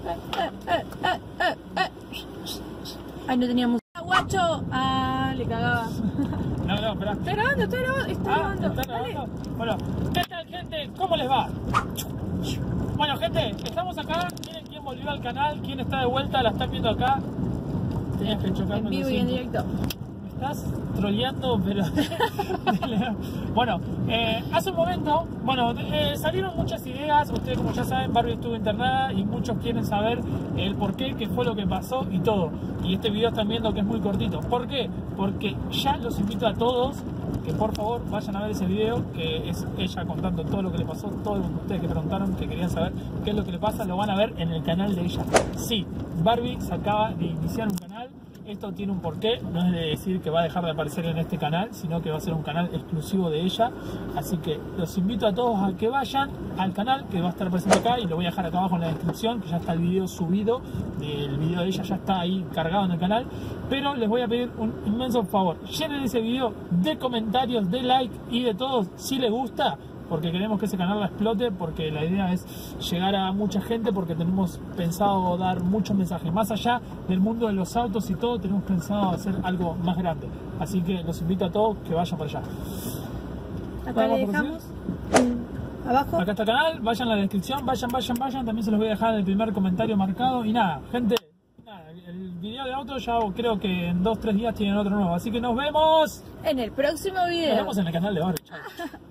Ay, no teníamos. ¡Guacho! Ah, le cagaba. No, espera. Está grabando, está grabando. ¿Está grabando? Bueno, ¿qué tal, gente? ¿Cómo les va? Bueno, gente, estamos acá. Miren quién volvió al canal, quién está de vuelta, la están viendo acá. Tenías que chocar. En vivo y en directo. Me estás troleando, pero... Bueno, hace un momento, salieron muchas ideas. Ustedes, como ya saben, Barbie estuvo internada y muchos quieren saber el por qué fue lo que pasó y todo. Y este video están viendo que es muy cortito. ¿Por qué? Porque ya los invito a todos que por favor vayan a ver ese video, que es ella contando todo lo que le pasó. Todos ustedes que preguntaron, que querían saber qué es lo que le pasa, lo van a ver en el canal de ella. Sí, Barbie se acaba de iniciar un canal. Esto tiene un porqué, no es de decir que va a dejar de aparecer en este canal, sino que va a ser un canal exclusivo de ella. Así que los invito a todos a que vayan al canal, que va a estar presente acá, y lo voy a dejar acá abajo en la descripción, que ya está el video subido. El video de ella ya está ahí cargado en el canal. Pero les voy a pedir un inmenso favor: llenen ese video de comentarios, de like y de todo si les gusta, porque queremos que ese canal la explote, porque la idea es llegar a mucha gente, porque tenemos pensado dar muchos mensajes. Más allá del mundo de los autos y todo, tenemos pensado hacer algo más grande. Así que los invito a todos que vayan para allá. Acá le dejamos abajo. Acá está el canal, vayan a la descripción, vayan. También se los voy a dejar en el primer comentario marcado. Y nada, gente, el video de auto ya creo que en 2-3 días tienen otro nuevo. Así que nos vemos En el próximo video. en el canal de Barbie. Chao.